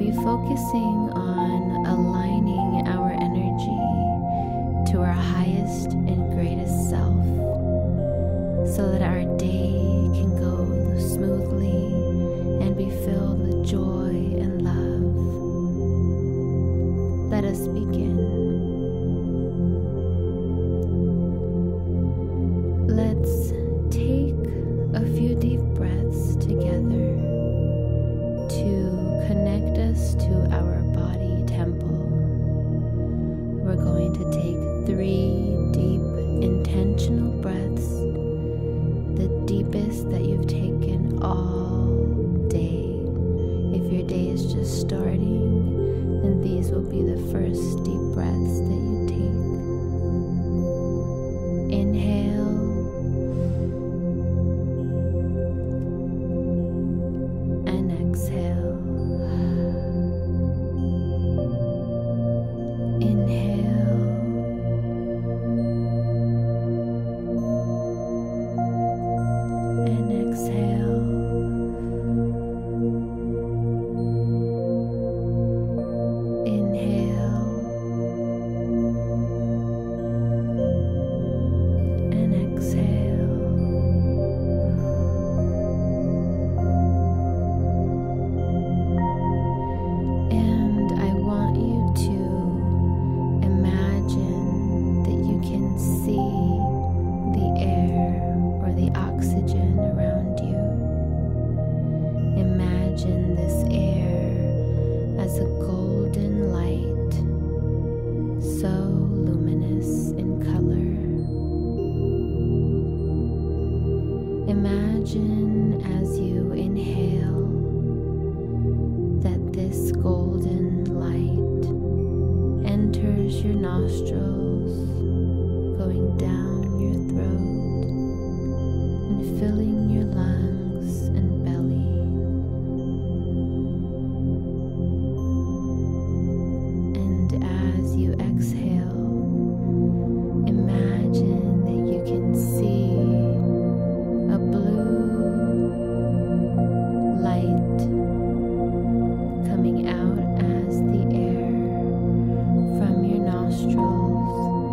be focusing on aligning our energy to our highest and greatest self so that our day can go smoothly and be filled with joy and love. Let us begin. Let's take a few deep breaths together to connect us to our body temple. We're going to take 3 deep, intentional breaths, the deepest that you've taken all day. If your day is just starting, then these will be the first deep breaths that you take. Inhale. And exhale. Inhale. And exhale. Inhale. And exhale. And I want you to imagine that you can see the air or the oxygen around you. Imagine this air as a golden light, so luminous in color. Imagine as you inhale that this golden light enters your nostrils, going down your throat and filling your lungs and belly. And as you exhale, imagine that you can see a blue light coming out as the air from your nostrils.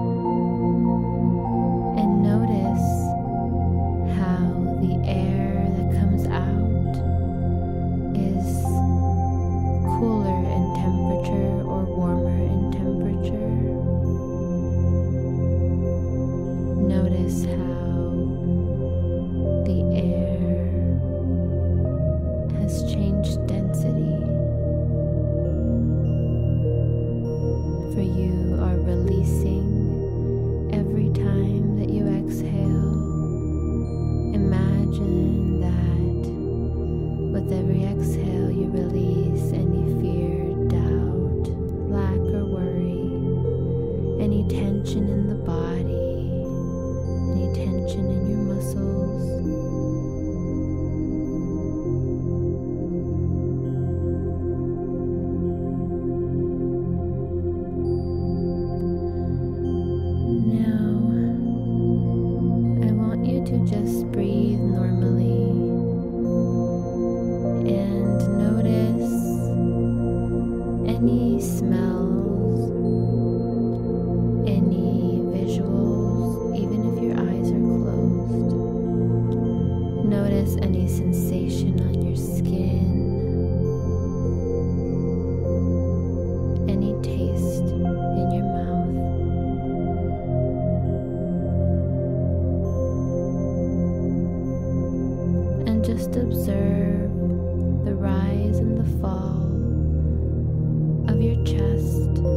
And notice how the air that comes out is cooler in temperature or warmer in temperature. Notice how the air has changed density. For you are releasing every time that you exhale. Imagine that with every exhale you release any fear, doubt, lack, or worry, any tension in the body, any tension in your muscles. Now, I want you to just breathe normally and notice any smells, any visuals, even if your eyes are closed. Notice any sensation on your skin, any taste in your mouth. And just observe the rise and the fall of your chest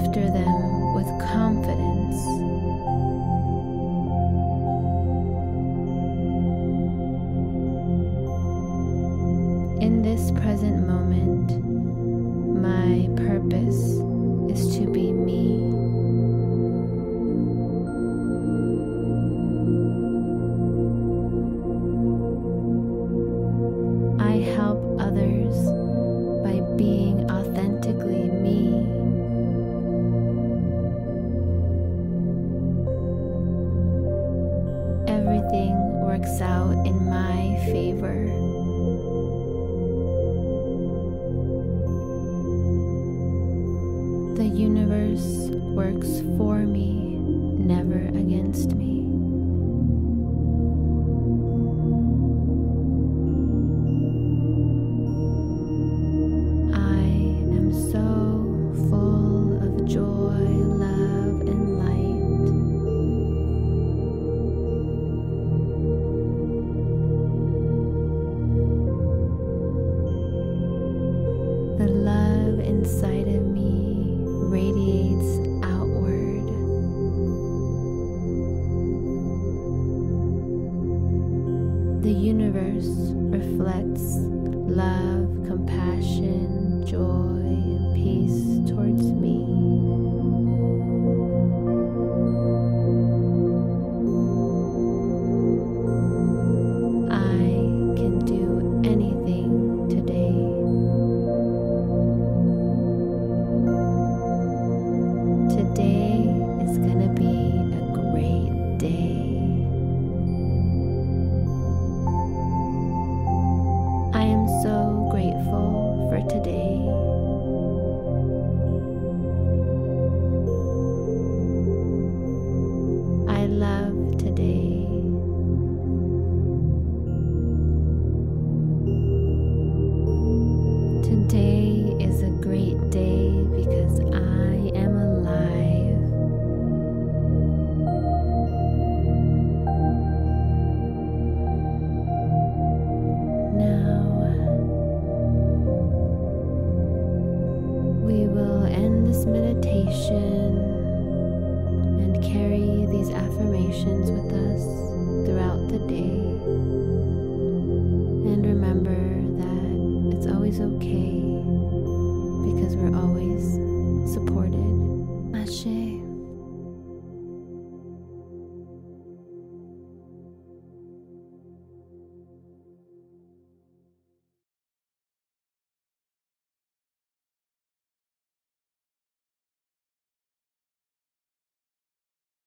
after them with confidence. In this present moment, my purpose is to be me. I help others by being authentically me. Everything works out in my favor. The universe works for me, never against me. I am so full of joy, love, and light. The love inside of me radiates outward. The universe reflects love, compassion, joy, and peace towards me. I can do anything today. Today is gonna be a great day. I am so grateful for today. I love today. Today is a great day because I am alive. Now, we will end this meditation and carry these affirmations with us throughout the day. And remember that it's always okay because we're always supported. Ashe.